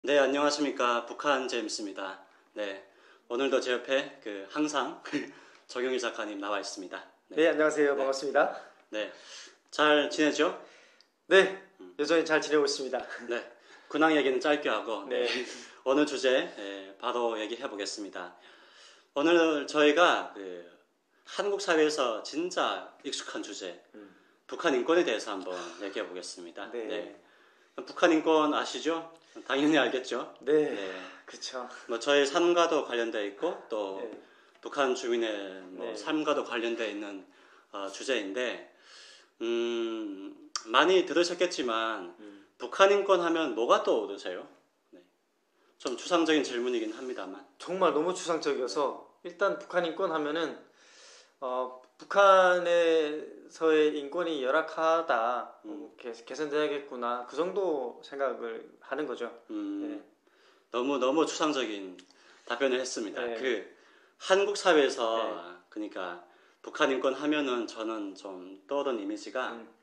네, 안녕하십니까. 북한 제임스입니다. 네, 오늘도 제 옆에 항상 정영희 작가님 나와 있습니다. 네, 네, 안녕하세요. 네, 반갑습니다. 네. 잘 지내죠? 네, 여전히 잘 지내고 있습니다. 네, 근황 얘기는 짧게 하고, 네. 네, 오늘 주제, 바로 얘기해 보겠습니다. 오늘 저희가 한국 사회에서 진짜 익숙한 주제, 북한 인권에 대해서 한번 얘기해 보겠습니다. 네, 네. 북한 인권 아시죠? 당연히 알겠죠? 네, 네. 그렇죠. 뭐 저의 삶과도 관련되어 있고 또 네, 북한 주민의 뭐 네, 삶과도 관련되어 있는 주제인데 많이 들으셨겠지만 북한 인권 하면 뭐가 떠오르세요? 네. 좀 추상적인 질문이긴 합니다만. 정말 너무 추상적이어서 일단 북한 인권 하면은 북한에서의 인권이 열악하다, 개선돼야겠구나 그 정도 생각을 하는 거죠. 네, 너무 추상적인 답변을 했습니다. 네, 한국 사회에서 네, 그러니까 북한 인권 하면은 저는 좀 떠오르는 이미지가 음,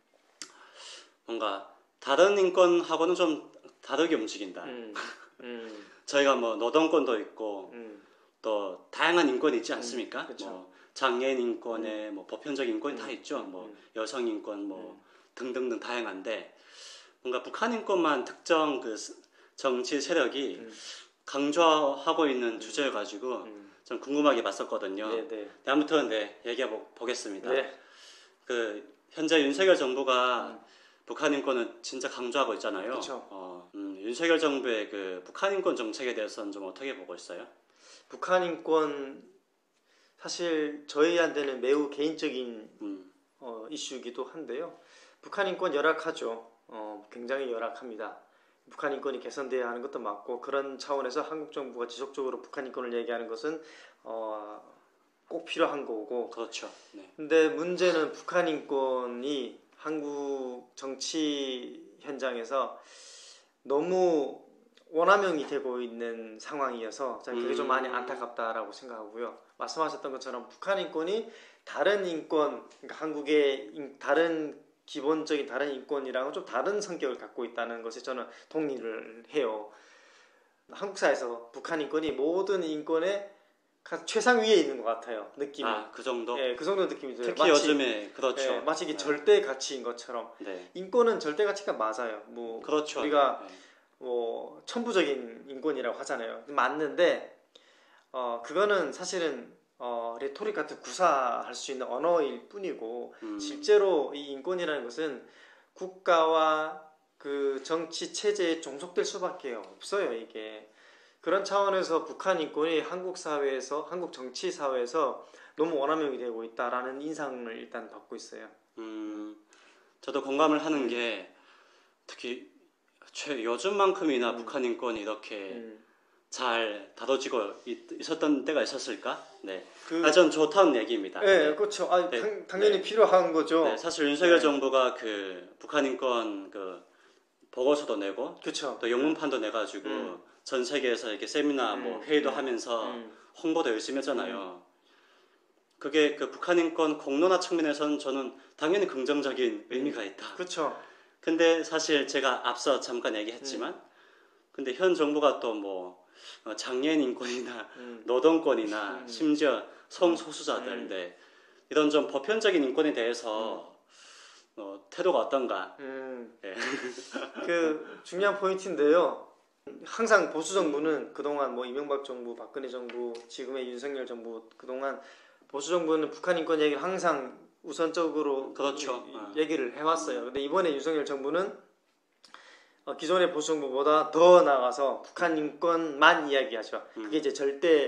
뭔가 다른 인권하고는 좀 다르게 움직인다. 음, 음, 저희가 뭐 노동권도 있고 음, 또 다양한 인권이 있지 않습니까? 그렇죠. 뭐 장애인 인권에 뭐 보편적 인권이 다 있죠. 뭐 여성 인권 뭐 등등등 다양한데 뭔가 북한 인권만 특정 정치 세력이 강조하고 있는 주제여 가지고 좀 궁금하게 봤었거든요. 네, 네, 아무튼 얘기해 보겠습니다. 네, 현재 윤석열 정부가 북한 인권을 진짜 강조하고 있잖아요. 그렇죠. 윤석열 정부의 북한 인권 정책에 대해서는 좀 어떻게 보고 있어요? 북한 인권 사실 저희한테는 매우 개인적인 이슈이기도 한데요. 북한 인권 열악하죠. 굉장히 열악합니다. 북한 인권이 개선돼야 하는 것도 맞고 그런 차원에서 한국 정부가 지속적으로 북한 인권을 얘기하는 것은 꼭 필요한 거고. 그렇죠. 네. 근데 문제는 북한 인권이 한국 정치 현장에서 너무 원화명이 되고 있는 상황이어서 저는 그게 좀 많이 안타깝다라고 생각하고요. 말씀하셨던 것처럼 북한 인권이 다른 인권, 그러니까 한국의 다른 기본적인 다른 인권이랑은 좀 다른 성격을 갖고 있다는 것에 저는 동의를 해요. 한국 사회에서 북한 인권이 모든 인권의 최상 위에 있는 것 같아요. 느낌이. 그 정도? 예, 그 정도 느낌이 들어요. 특히 요즘에 그렇죠. 예, 마치 이게 절대 가치인 것처럼. 네. 인권은 절대 가치가 맞아요. 뭐 그렇죠. 우리가 네. 뭐 천부적인 인권이라고 하잖아요. 맞는데 그거는 사실은 레토릭 같은 구사할 수 있는 언어일 뿐이고 실제로 이 인권이라는 것은 국가와 그 정치 체제에 종속될 수밖에 없어요. 이게 그런 차원에서 북한 인권이 한국 사회에서 한국 정치 사회에서 너무 원화명이 되고 있다라는 인상을 일단 받고 있어요. 저도 공감을 하는 게 특히 요즘만큼이나 북한 인권이 이렇게 잘 다뤄지고 있었던 때가 있었을까? 네. 전 좋다는 얘기입니다. 네, 그렇죠. 당연히 네. 필요한 거죠. 네, 사실 윤석열 정부가 북한 인권 보고서도 내고, 그쵸. 또 영문판도 내가지고 전 세계에서 이렇게 세미나 뭐 회의도 하면서 홍보도 열심히 했잖아요. 그게 북한 인권 공론화 측면에서는 저는 당연히 긍정적인 의미가 있다. 그렇죠. 근데 사실 제가 앞서 잠깐 얘기했지만, 근데 현 정부가 또 뭐 장애인 인권이나 노동권이나 심지어 성소수자들, 이런 좀 보편적인 인권에 대해서 태도가 어떤가? 네. 그 중요한 포인트인데요. 항상 보수 정부는 그동안 뭐 이명박 정부, 박근혜 정부, 지금의 윤석열 정부 그동안 보수 정부는 북한 인권 얘기를 항상 우선적으로 그렇죠. 얘기를 해왔어요. 근데 이번에 윤석열 정부는 기존의 보수 정부보다 더 나아가서 북한 인권만 이야기하죠. 그게 이제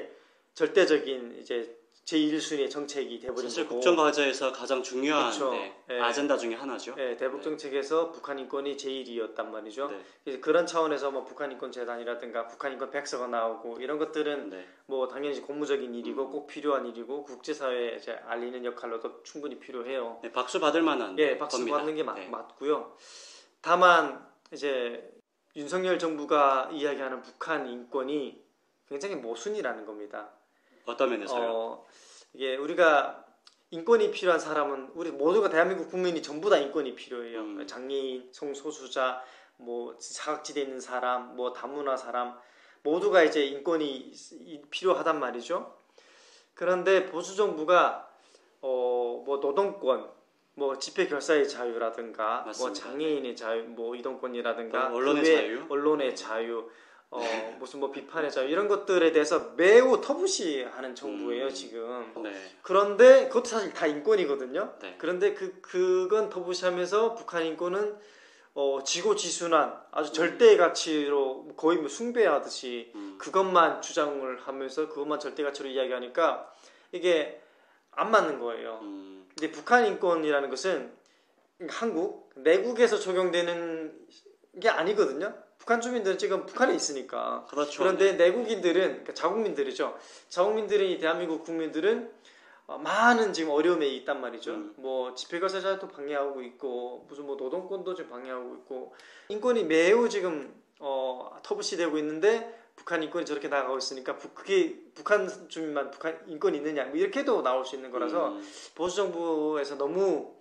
절대적인 이제 제1순위의 정책이 돼버린 사실 거고. 국정과제에서 가장 중요한 그렇죠. 아젠다 중에 하나죠. 네, 대북 정책에서 북한 인권이 제1위였단 말이죠. 네. 그래서 그런 차원에서 뭐 북한 인권 재단이라든가 북한 인권 백서가 나오고 이런 것들은 뭐 당연히 고무적인 일이고 꼭 필요한 일이고 국제사회에 이제 알리는 역할로도 충분히 필요해요. 네, 박수 받을 만한 박수 겁니다. 받는 게 맞고요. 다만 이제 윤석열 정부가 이야기하는 북한 인권이 굉장히 모순이라는 겁니다. 어떤 면에서요? 이게 우리가 인권이 필요한 사람은 우리 모두가 대한민국 국민이 전부 다 인권이 필요해요. 장애인, 성소수자, 뭐 사각지대에 있는 사람, 뭐 다문화 사람 모두가 이제 인권이 필요하단 말이죠. 그런데 보수 정부가 뭐 노동권, 뭐 집회 결사의 자유라든가, 맞습니다. 뭐 장애인의 자유, 뭐 이동권이라든가, 언론의 자유, 언론의 자유, 무슨 뭐 비판의 자유 이런 것들에 대해서 매우 터부시하는 정부예요 지금. 네. 그런데 그것도 사실 다 인권이거든요. 네. 그런데 그건 터부시하면서 북한 인권은 지고지순한 아주 절대의 가치로 거의 뭐 숭배하듯이 그것만 주장을 하면서 그것만 절대 가치로 이야기하니까 이게 안 맞는 거예요. 근데 북한 인권이라는 것은 한국 내국에서 적용되는 게 아니거든요. 북한 주민들은 지금 북한에 있으니까. 그렇죠. 그런데 내국인들은 그러니까 자국민들이죠. 자국민들은 이 대한민국 국민들은 많은 지금 어려움에 있단 말이죠. 뭐 집회결사 자유도 방해하고 있고 무슨 뭐 노동권도 지금 방해하고 있고 인권이 매우 지금 터부시되고 있는데 북한 인권이 저렇게 나가고 있으니까 그게 북한 주민만 북한 인권이 있느냐 뭐 이렇게도 나올 수 있는 거라서 보수 정부에서 너무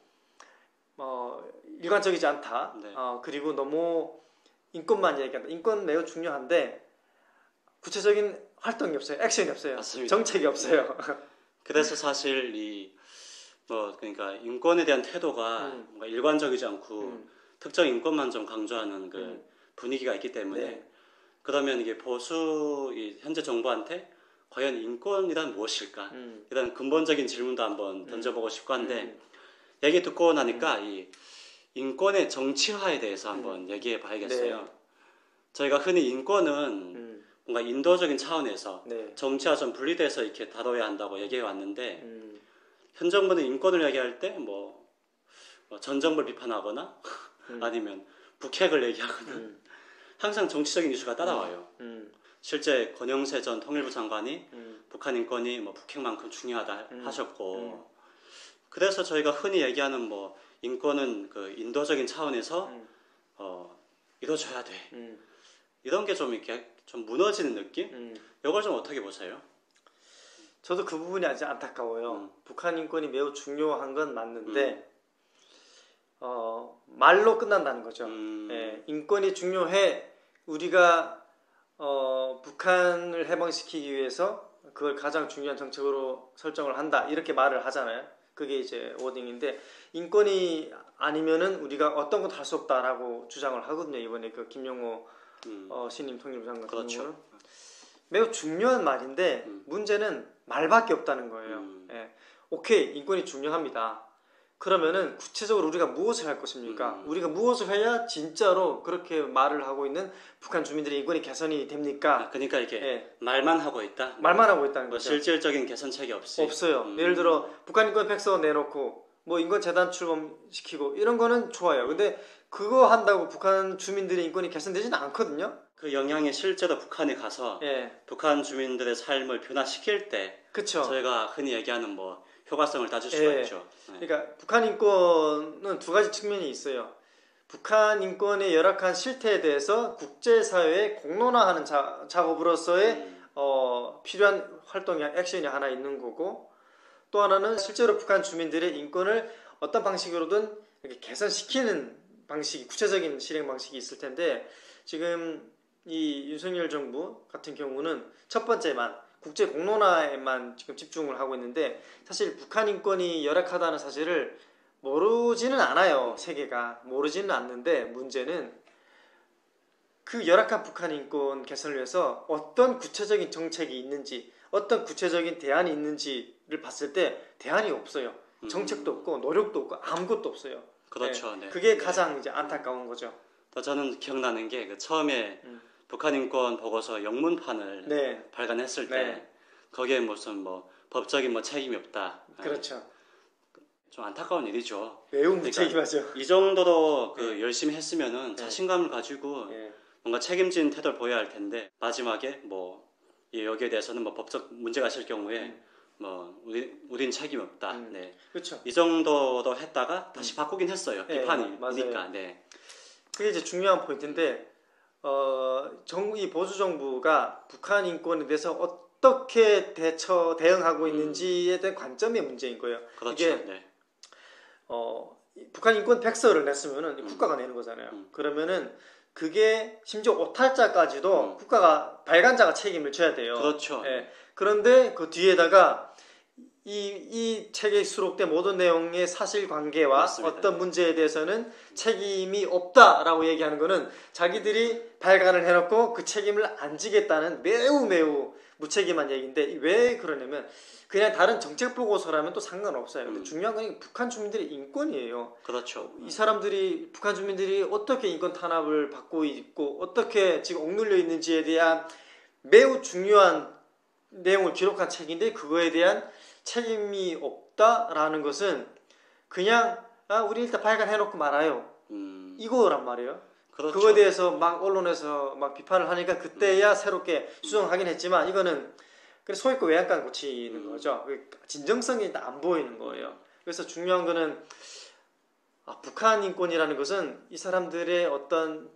일관적이지 않다. 네. 그리고 너무 인권만 얘기한다. 인권 매우 중요한데 구체적인 활동이 없어요. 액션이 없어요. 맞습니다. 정책이 없어요. 그래서 사실 그러니까 인권에 대한 태도가 뭔가 일관적이지 않고 특정 인권만 좀 강조하는 그 분위기가 있기 때문에 네. 그러면 이게 보수 현재 정부한테 과연 인권이란 무엇일까? 이런 근본적인 질문도 한번 던져보고 싶고 한데 얘기 듣고 나니까 이 인권의 정치화에 대해서 한번 얘기해 봐야겠어요. 네. 저희가 흔히 인권은 뭔가 인도적인 차원에서 네. 정치와 좀 분리돼서 이렇게 다뤄야 한다고 얘기해 왔는데 현 정부는 인권을 얘기할 때 뭐 전 정부를 비판하거나 아니면 북핵을 얘기하거나 항상 정치적인 이슈가 따라와요. 실제 권영세 전 통일부 장관이 북한 인권이 뭐 북핵만큼 중요하다 하셨고 그래서 저희가 흔히 얘기하는 뭐 인권은 그 인도적인 차원에서 이루어져야 돼. 이런 게 좀 이렇게 좀 무너지는 느낌? 이걸 좀 어떻게 보세요? 저도 그 부분이 아주 안타까워요. 북한 인권이 매우 중요한 건 맞는데 말로 끝난다는 거죠. 예, 인권이 중요해. 우리가 북한을 해방시키기 위해서 그걸 가장 중요한 정책으로 설정을 한다. 이렇게 말을 하잖아요. 그게 이제 워딩인데 인권이 아니면은 우리가 어떤 것도 할 수 없다라고 주장을 하거든요. 이번에 그 김용호 신임 통일부 장관 같은 그렇죠. 경우는 매우 중요한 말인데 문제는 말밖에 없다는 거예요. 예. 오케이, 인권이 중요합니다. 그러면은 구체적으로 우리가 무엇을 할 것입니까? 우리가 무엇을 해야 진짜로 그렇게 말을 하고 있는 북한 주민들의 인권이 개선이 됩니까? 그러니까 이게 예. 말만 하고 있다. 말만 하고 있다는 뭐 거죠. 실질적인 개선책이 없어요. 예를 들어 북한 인권 백서 내놓고 뭐 인권 재단 출범시키고 이런 거는 좋아요. 근데 그거 한다고 북한 주민들의 인권이 개선되지는 않거든요. 그 영향이 실제로 북한에 가서 예. 북한 주민들의 삶을 변화시킬 때 그쵸. 저희가 흔히 얘기하는 뭐 효과성을 따질 수가 예. 있죠. 네. 그러니까 북한 인권은 두 가지 측면이 있어요. 북한 인권의 열악한 실태에 대해서 국제사회에 공론화하는 작업으로서의 필요한 활동이 액션이 하나 있는 거고 또 하나는 실제로 북한 주민들의 인권을 어떤 방식으로든 이렇게 개선시키는 방식이 구체적인 실행 방식이 있을 텐데 지금 이 윤석열 정부 같은 경우는 첫 번째만 국제 공론화에만 지금 집중을 하고 있는데 사실 북한 인권이 열악하다는 사실을 모르지는 않아요. 세계가 모르지는 않는데 문제는 그 열악한 북한 인권 개선을 위해서 어떤 구체적인 정책이 있는지 어떤 구체적인 대안이 있는지를 봤을 때 대안이 없어요. 정책도 없고 노력도 없고 아무것도 없어요. 그렇죠. 네. 네. 그게 가장 이제 안타까운 거죠. 또 저는 기억나는 게 그 처음에 북한 인권 보고서 영문판을 네. 발간했을 때 네. 거기에 무슨 뭐 법적인 뭐 책임이 없다. 그렇죠. 좀 안타까운 일이죠. 매우 무책임하죠. 이 정도로 그 열심히 했으면은 자신감을 가지고 네. 뭔가 책임진 태도를 보여야 할 텐데 마지막에 뭐 여기에 대해서는 뭐 법적 문제가 있을 경우에 뭐 우린 책임 없다. 네. 그렇죠. 이 정도로 했다가 다시 바꾸긴 했어요. 네, 비판이 맞아요. 오니까. 네. 그게 이제 중요한 포인트인데 이 보수 정부가 북한 인권에 대해서 어떻게 대응하고 있는지에 대한 관점의 문제인 거예요. 그렇죠. 이게 네. 북한 인권 백서를 냈으면은 국가가 내는 거잖아요. 그러면은 그게 심지어 오탈자까지도 국가가 발간자가 책임을 져야 돼요. 그렇죠. 예. 그런데 그 뒤에다가 이 책에 수록된 모든 내용의 사실관계와 맞습니다. 어떤 문제에 대해서는 책임이 없다라고 얘기하는 거는 자기들이 발간을 해놓고 그 책임을 안 지겠다는 매우 무책임한 얘기인데 왜 그러냐면 그냥 다른 정책 보고서라면 또 상관없어요. 근데 중요한 건 북한 주민들의 인권이에요. 그렇죠. 이 사람들이 북한 주민들이 어떻게 인권 탄압을 받고 있고 어떻게 지금 억눌려 있는지에 대한 매우 중요한 내용을 기록한 책인데 그거에 대한 책임이 없다라는 것은 그냥 우리 일단 발간해놓고 말아요. 이거란 말이에요. 그렇죠. 그거에 대해서 막 언론에서 막 비판을 하니까 그때야 새롭게 수정하긴 했지만 이거는 소위권 외양간 고치는 거죠. 진정성이 안 보이는 거예요. 그래서 중요한 거는 북한 인권이라는 것은 이 사람들의 어떤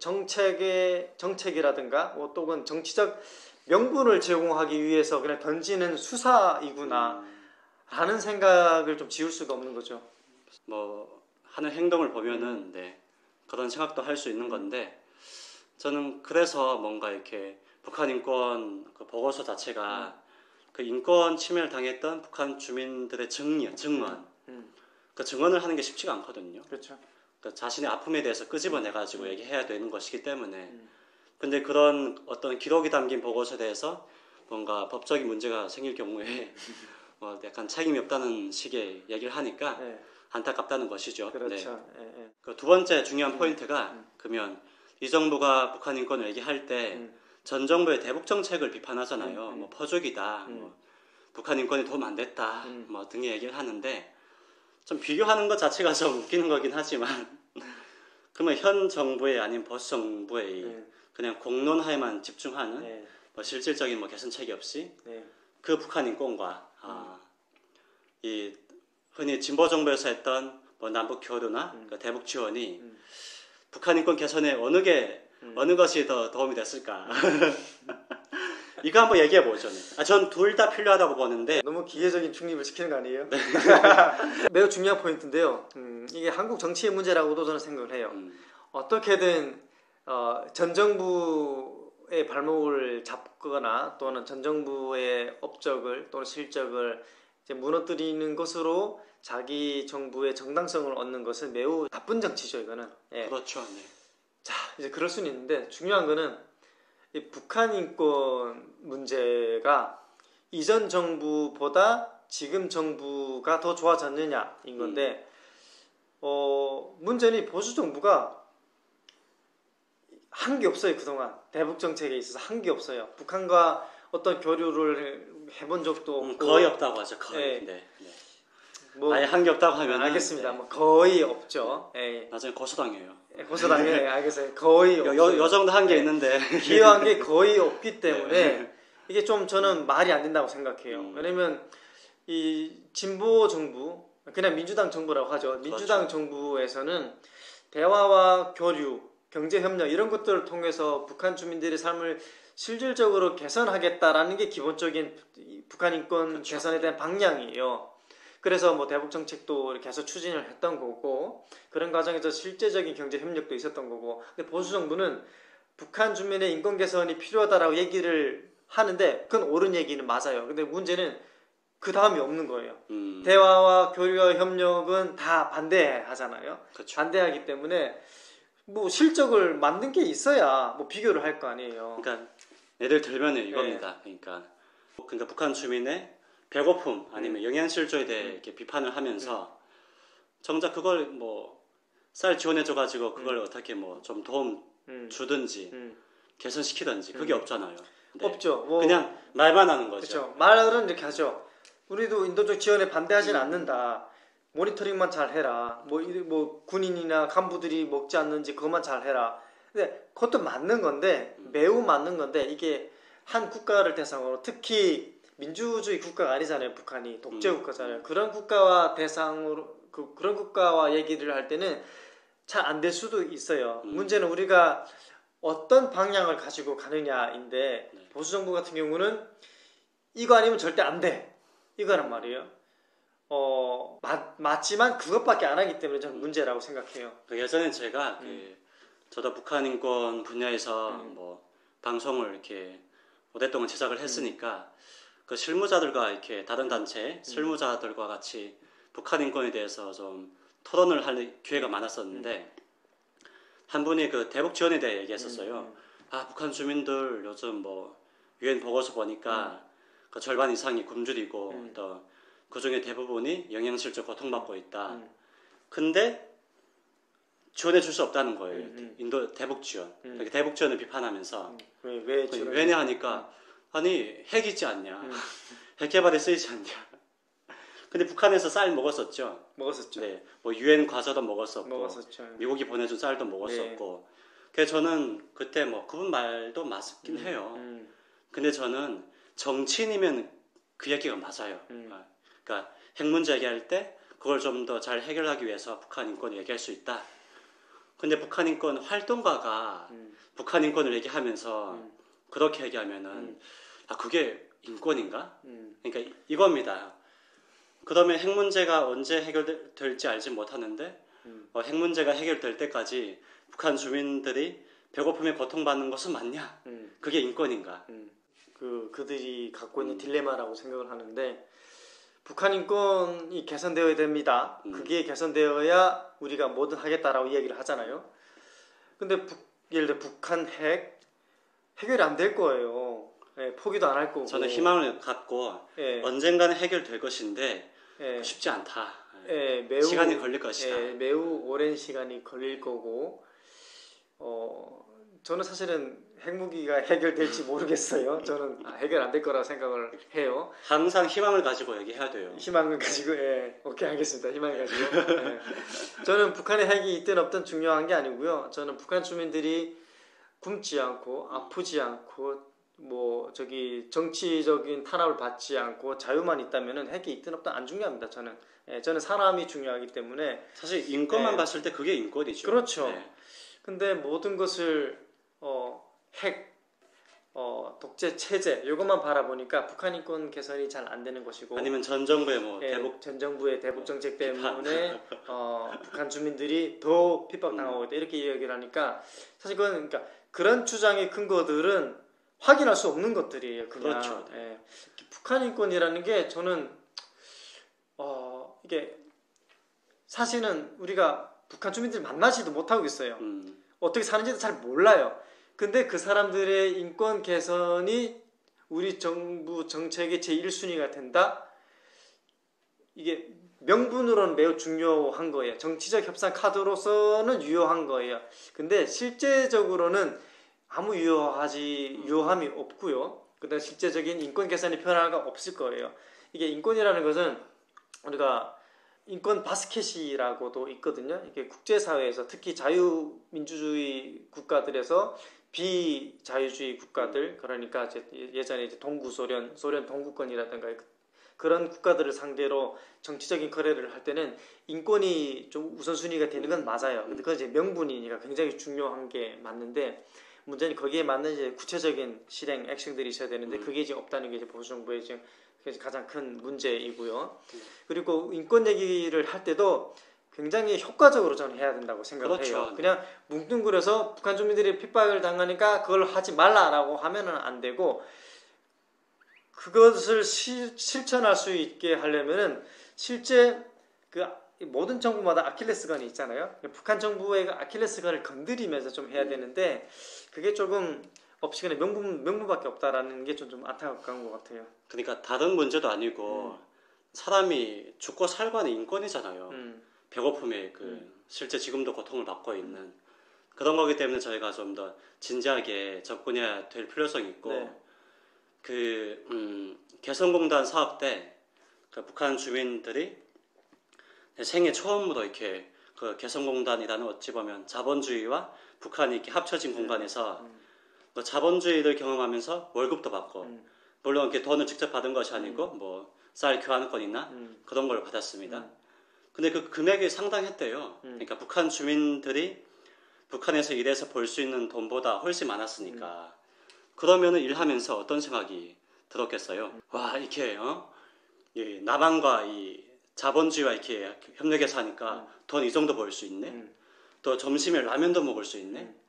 정책이라든가 또는 정치적 명분을 제공하기 위해서 그냥 던지는 수사이구나 라는 생각을 좀 지울 수가 없는 거죠. 뭐 하는 행동을 보면은 네, 그런 생각도 할 수 있는 건데 저는 그래서 뭔가 이렇게 북한 인권 그 보고서 자체가 그 인권 침해를 당했던 북한 주민들의 증언 그 증언을 하는 게 쉽지가 않거든요. 그렇죠. 그러니까 자신의 아픔에 대해서 끄집어내 가지고 얘기해야 되는 것이기 때문에 근데 그런 어떤 기록이 담긴 보고서에 대해서 뭔가 법적인 문제가 생길 경우에 뭐 약간 책임이 없다는 식의 얘기를 하니까 네. 안타깝다는 것이죠. 그렇죠. 네. 네. 그 두 번째 중요한 포인트가 그러면 이 정부가 북한 인권을 얘기할 때 전 정부의 대북 정책을 비판하잖아요. 뭐 퍼주기다, 뭐 북한 인권이 도움 안 됐다, 뭐 등의 얘기를 하는데 좀 비교하는 것 자체가 좀 웃기는 거긴 하지만 그러면 현 정부의 아닌 보수 정부의 그냥 공론화에만 집중하는 뭐 실질적인 뭐 개선책이 없이 그 북한 인권과 이 흔히 진보 정부에서 했던 뭐 남북 교류나 그 대북 지원이 북한 인권 개선에 어느 것이 더 도움이 됐을까? 이거 한번 얘기해 보죠. 전 둘 다 필요하다고 보는데 너무 기계적인 중립을 시키는 거 아니에요? 매우 중요한 포인트인데요. 이게 한국 정치의 문제라고도 저는 생각을 해요. 어떻게든 전 정부의 발목을 잡거나 또는 전 정부의 업적을 또는 실적을 이제 무너뜨리는 것으로 자기 정부의 정당성을 얻는 것은 매우 나쁜 정치죠. 이거는. 예. 그렇죠. 네. 자, 이제 그럴 수는 있는데 중요한 거는 이 북한 인권 문제가 이전 정부보다 지금 정부가 더 좋아졌느냐인 건데 문제는 보수 정부가 한 게 없어요. 그동안 대북 정책에 있어서 한 게 없어요. 북한과 어떤 교류를 해본 적도 없고 거의 없다고 하죠. 거의. 네. 뭐 아예 한 게 없다고 하면 알겠습니다. 뭐 거의 없죠. 나중에 고소당해요. 고소당해요. 알겠어요. 거의 없어요. 요 정도 한 게 있는데 기여한 게 거의 없기 때문에 이게 좀 저는 말이 안 된다고 생각해요. 왜냐면 이 진보 정부 그냥 민주당 정부라고 하죠. 민주당 정부에서는 대화와 교류, 경제 협력 이런 것들을 통해서 북한 주민들의 삶을 실질적으로 개선하겠다라는 게 기본적인 북한 인권 개선에 대한 방향이에요. 그래서 뭐 대북 정책도 계속 추진을 했던 거고 그런 과정에서 실제적인 경제 협력도 있었던 거고 근데 보수 정부는 북한 주민의 인권 개선이 필요하다라고 얘기를 하는데 그건 옳은 얘기는 맞아요. 근데 문제는 그 다음이 없는 거예요. 대화와 교류와 협력은 다 반대하잖아요. 그쵸. 반대하기 때문에 뭐 실적을 만든 게 있어야 뭐 비교를 할 거 아니에요. 그러니까 예를 들면 이겁니다. 그러니까 북한 주민의 배고픔 아니면 영양실조에 대해 이렇게 비판을 하면서 정작 그걸 뭐 쌀 지원해줘 가지고 그걸 어떻게 뭐 좀 도움 주든지 개선시키든지 그게 없잖아요. 네. 없죠. 뭐 그냥 말만 하는 거죠. 그렇죠. 말은 이렇게 하죠. 우리도 인도적 지원에 반대하지는 않는다. 모니터링만 잘 해라. 뭐 군인이나 간부들이 먹지 않는지 그것만 잘 해라. 근데 그것도 맞는 건데 매우 맞는 건데 이게 한 국가를 대상으로 특히 민주주의 국가가 아니잖아요. 북한이 독재 국가잖아요. 그런 국가와 대상으로 그런 국가와 얘기를 할 때는 잘 안 될 수도 있어요. 문제는 우리가 어떤 방향을 가지고 가느냐인데 보수 정부 같은 경우는 이거 아니면 절대 안 돼. 이거란 말이에요. 맞지만 그것밖에 안 하기 때문에 저는 문제라고 생각해요. 예전에 제가 저도 북한 인권 분야에서 뭐 방송을 이렇게 오랫동안 제작을 했으니까 그 실무자들과 이렇게 다른 단체 실무자들과 같이 북한 인권에 대해서 좀 토론을 할 기회가 많았었는데 한 분이 그 대북 지원에 대해 얘기했었어요. 아, 북한 주민들 요즘 뭐 유엔 보고서 보니까 그 절반 이상이 굶주리고 또 그 중에 대부분이 영양실조 고통받고 있다. 근데 지원해 줄 수 없다는 거예요. 인도 대북 지원. 대북 지원을 비판하면서 왜냐 하니까 아니 핵 있지 않냐. 핵 개발에 쓰이지 않냐. 근데 북한에서 쌀 먹었었죠. 먹었었죠. 네, 뭐 유엔 과자도 먹었었고, 먹었었죠. 미국이 보내준 쌀도 먹었었고. 그래서 저는 그때 뭐 그분 말도 맞긴 해요. 근데 저는 정치인이면 그 얘기가 맞아요. 그러니까 핵 문제 얘기할 때 그걸 좀 더 잘 해결하기 위해서 북한 인권을 얘기할 수 있다. 근데 북한 인권 활동가가 북한 인권을 얘기하면서 그렇게 얘기하면은 아 그게 인권인가? 그러니까 이겁니다. 그러면 핵 문제가 언제 해결될지 알지 못하는데 핵 문제가 해결될 때까지 북한 주민들이 배고픔에 고통받는 것은 맞냐? 그게 인권인가? 그들이 갖고 있는 딜레마라고 생각을 하는데 북한 인권이 개선되어야 됩니다. 그게 개선되어야 우리가 뭐든 하겠다라고 이야기를 하잖아요. 근데 예를 들어 북한 핵 해결이 안 될 거예요. 예, 포기도 안 할 거고. 저는 희망을 갖고 언젠가는 해결될 것인데 쉽지 않다. 매우 시간이 걸릴 것이다. 매우 오랜 시간이 걸릴 거고 저는 사실은 핵무기가 해결될지 모르겠어요. 저는 해결 안 될 거라고 생각을 해요. 항상 희망을 가지고 얘기해야 돼요. 희망을 가지고 오케이 알겠습니다. 희망을 가지고 저는 북한의 핵이 있든 없든 중요한 게 아니고요. 저는 북한 주민들이 굶지 않고 아프지 않고 뭐 정치적인 탄압을 받지 않고 자유만 있다면은 핵이 있든 없든 안 중요합니다. 저는 사람이 중요하기 때문에 사실 인권만 봤을 때 그게 인권이죠. 그렇죠. 근데 모든 것을 핵, 독재 체제 이것만 바라보니까 북한 인권 개선이 잘 안 되는 것이고 아니면 전 정부의 전 정부의 대북 정책 때문에 북한 주민들이 더 핍박당하고 있다 이렇게 이야기를 하니까 사실 그러니까 그런 주장의 근거들은 확인할 수 없는 것들이에요. 그냥. 그렇죠. 북한 인권이라는 게 저는 이게 사실은 우리가 북한 주민들 만나지도 못하고 있어요. 어떻게 사는지도 잘 몰라요. 근데 그 사람들의 인권 개선이 우리 정부 정책의 제1순위가 된다? 이게 명분으로는 매우 중요한 거예요. 정치적 협상 카드로서는 유효한 거예요. 근데 실제적으로는 아무 유효함이 없고요. 그다음 실제적인 인권 개선의 변화가 없을 거예요. 이게 인권이라는 것은 우리가 인권 바스켓이라고도 있거든요. 이게 국제사회에서 특히 자유민주주의 국가들에서 비자유주의 국가들 그러니까 예전에 소련 동구권이라든가 그런 국가들을 상대로 정치적인 거래를 할 때는 인권이 좀 우선순위가 되는 건 맞아요. 근데 그건 이제 명분이니까 굉장히 중요한 게 맞는데 문제는 거기에 맞는 이제 구체적인 실행 액션들이 있어야 되는데 그게 이제 없다는 게 이제 보수 정부의 지금 가장 큰 문제이고요. 그리고 인권 얘기를 할 때도 굉장히 효과적으로 저는 해야 된다고 생각을 그렇죠. 해요. 그냥 뭉뚱그려서 북한 주민들이 핍박을 당하니까 그걸 하지 말라라고 하면은 안 되고 그것을 실천할 수 있게 하려면은 실제 그 모든 정부마다 아킬레스건이 있잖아요. 북한 정부의 아킬레스건을 건드리면서 좀 해야 되는데 그게 조금 없이 그냥 명분밖에 없다라는 게 좀 안타까운 것 같아요. 그러니까 다른 문제도 아니고 사람이 죽고 살고는 인권이잖아요. 배고픔에 실제 지금도 고통을 받고 있는 그런 거기 때문에 저희가 좀 더 진지하게 접근해야 될 필요성이 있고 개성공단 사업 때 북한 주민들이 생애 처음으로 이렇게 그 개성공단이라는 어찌 보면 자본주의와 북한이 이렇게 합쳐진 공간에서 그 자본주의를 경험하면서 월급도 받고 물론 이렇게 돈을 직접 받은 것이 아니고 뭐 쌀 교환권이나 그런 걸 받았습니다. 근데 그 금액이 상당했대요. 그러니까 북한 주민들이 북한에서 일해서 벌 수 있는 돈보다 훨씬 많았으니까 그러면은 일하면서 어떤 생각이 들었겠어요? 와 이렇게 이 남한과 이 자본주의와 이렇게 협력해서 하니까 돈 이 정도 벌 수 있네. 또 점심에 라면도 먹을 수 있네.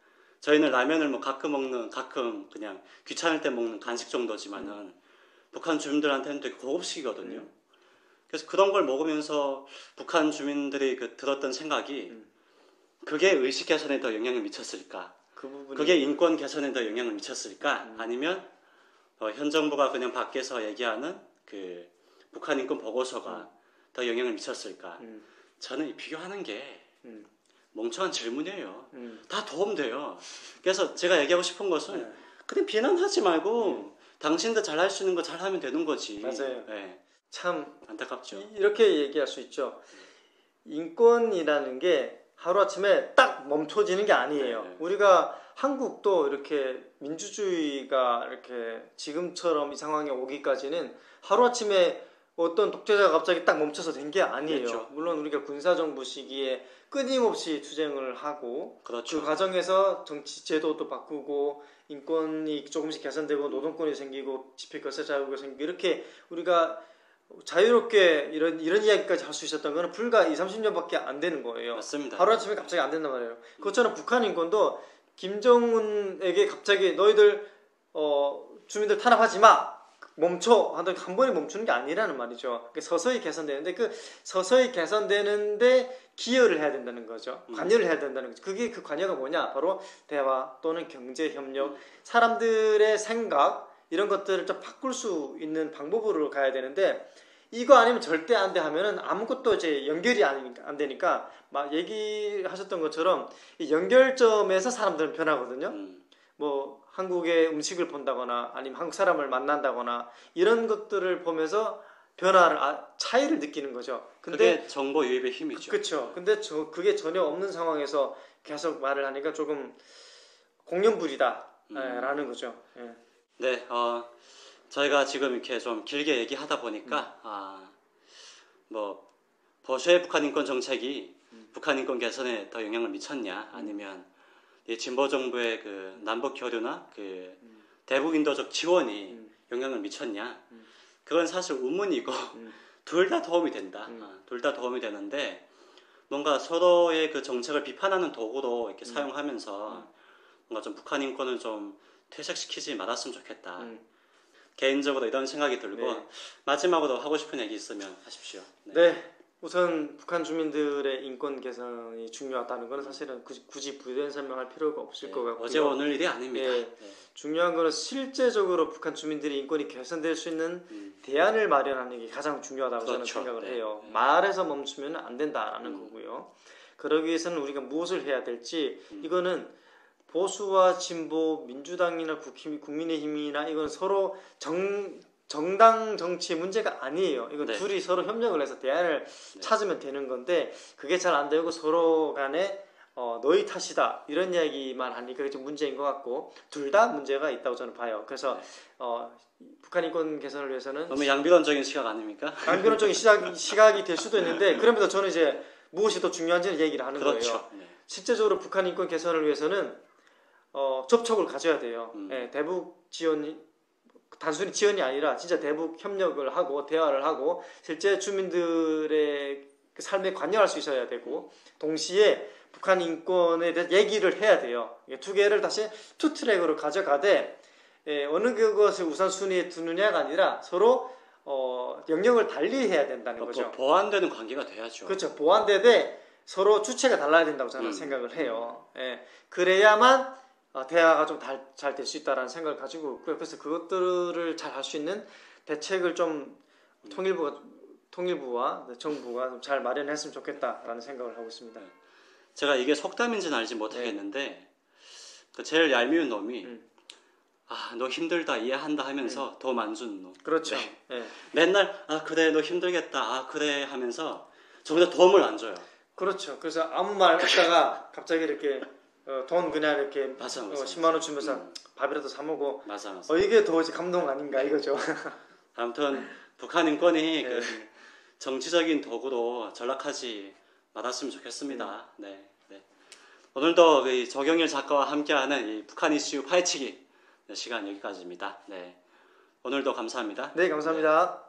저희는 라면을 뭐 가끔 그냥 귀찮을 때 먹는 간식 정도지만은 북한 주민들한테는 되게 고급식이거든요. 그래서 그런 걸 먹으면서 북한 주민들이 들었던 생각이 그게 의식 개선에 더 영향을 미쳤을까? 그게 인권 개선에 더 영향을 미쳤을까? 아니면 현 정부가 그냥 밖에서 얘기하는 그 북한 인권 보고서가 더 영향을 미쳤을까? 저는 비교하는 게 멍청한 질문이에요. 다 도움돼요. 그래서 제가 얘기하고 싶은 것은 그냥 비난하지 말고 당신도 잘할 수 있는 거 잘하면 되는 거지. 맞아요. 네. 참 안타깝죠. 이렇게 얘기할 수 있죠. 인권이라는 게 하루아침에 딱 멈춰지는 게 아니에요. 네. 우리가 한국도 이렇게 민주주의가 이렇게 지금처럼 이 상황에 오기까지는 하루아침에 어떤 독재자가 갑자기 딱 멈춰서 된 게 아니에요. 그렇죠. 물론 우리가 군사정부 시기에 끊임없이 투쟁을 하고 그렇죠. 그 과정에서 정치 제도도 바꾸고 인권이 조금씩 개선되고 노동권이 생기고 집회결사 자유가 생기고 이렇게 우리가 자유롭게 이런 이야기까지 할 수 있었던 거는 불과 20-30년밖에 안 되는 거예요. 맞습니다. 하루아침에 갑자기 안 된단 말이에요. 그것처럼 북한 인권도 김정은에게 갑자기 너희들 주민들 탄압하지 마 멈춰 하던 한 번에 멈추는 게 아니라는 말이죠. 서서히 개선되는데 그 서서히 개선되는데 기여를 해야 된다는 거죠. 관여를 해야 된다는 거죠. 그게 그 관여가 뭐냐? 바로 대화 또는 경제 협력, 사람들의 생각 이런 것들을 좀 바꿀 수 있는 방법으로 가야 되는데 이거 아니면 절대 안 돼 하면은 아무것도 이제 연결이 안 되니까 막 얘기하셨던 것처럼 이 연결점에서 사람들은 변하거든요. 뭐 한국의 음식을 본다거나 아니면 한국 사람을 만난다거나 이런 것들을 보면서 변화를 차이를 느끼는 거죠. 근데 그게 정보 유입의 힘이죠. 그렇죠. 근데 그게 전혀 없는 상황에서 계속 말을 하니까 조금 공연불이다라는 거죠. 예. 네, 저희가 지금 이렇게 좀 길게 얘기하다 보니까 뭐 보수의 북한 인권 정책이 북한 인권 개선에 더 영향을 미쳤냐, 아니면 이 진보 정부의 그 남북 교류나 그 대북 인도적 지원이 영향을 미쳤냐, 그건 사실 의문이고 둘 다 도움이 된다. 둘 다 도움이 되는데 뭔가 서로의 그 정책을 비판하는 도구로 이렇게 사용하면서 뭔가 좀 북한 인권을 좀 퇴색시키지 말았으면 좋겠다. 개인적으로 이런 생각이 들고 네. 마지막으로 하고 싶은 얘기 있으면 하십시오. 네. 우선 북한 주민들의 인권 개선이 중요하다는 것은 사실은 굳이 부연 설명할 필요가 없을 것 같고요. 어제 오늘 일이 아닙니다. 네. 중요한 것은 실제적으로 북한 주민들의 인권이 개선될 수 있는 대안을 마련하는 게 가장 중요하다고 그렇죠. 저는 생각을 네. 해요. 말에서 멈추면 안 된다라는 거고요. 그러기 위해서는 우리가 무엇을 해야 될지 이거는 보수와 진보, 민주당이나 국민의힘이나 이건 서로 정당 정치의 문제가 아니에요. 이건 네. 둘이 서로 협력을 해서 대안을 찾으면 되는 건데 그게 잘 안 되고 서로 간에 너희 탓이다 이런 이야기만 하니까 좀 문제인 것 같고 둘 다 문제가 있다고 저는 봐요. 그래서 북한 인권 개선을 위해서는 너무 양비론적인 시각 아닙니까? 양비론적인 시각이 될 수도 있는데 그러면서 저는 이제 무엇이 더 중요한지는 얘기를 하는 그렇죠. 거예요. 네. 실제적으로 북한 인권 개선을 위해서는 접촉을 가져야 돼요. 예, 대북 지원이 단순히 지원이 아니라 진짜 대북 협력을 하고 대화를 하고 실제 주민들의 삶에 관여할 수 있어야 되고 동시에 북한 인권에 대해 얘기를 해야 돼요. 두 개를 다시 투 트랙으로 가져가되 어느 그것을 우선순위에 두느냐가 아니라 서로 영역을 달리 해야 된다는 거죠. 보완되는 관계가 돼야죠. 그렇죠. 보완되되 서로 주체가 달라야 된다고 저는 생각을 해요. 예, 그래야만 대화가 좀 잘 될 수 있다라는 생각을 가지고 그래서 그것들을 잘 할 수 있는 대책을 좀 통일부와 정부가 좀 잘 마련했으면 좋겠다라는 생각을 하고 있습니다. 제가 이게 속담인지는 알지 못하겠는데 그 제일 얄미운 놈이 너 힘들다 이해한다 하면서 도움 안 주는 놈. 그렇죠. 네. 네. 맨날 그래 너 힘들겠다 그래 하면서 전부 다 도움을 안 줘요. 그렇죠. 그래서 아무 말 없다가 갑자기 이렇게 돈 그냥 이렇게 맞아. 10만 원 주면서 밥이라도 사 먹고 맞아. 이게 더 감동 아닌가 이거죠. 아무튼 북한 인권이 그 정치적인 도구로 전락하지 말았으면 좋겠습니다. 네. 오늘도 이 조경일 작가와 함께하는 이 북한 이슈 파헤치기 시간 여기까지입니다. 네. 오늘도 감사합니다. 네, 감사합니다.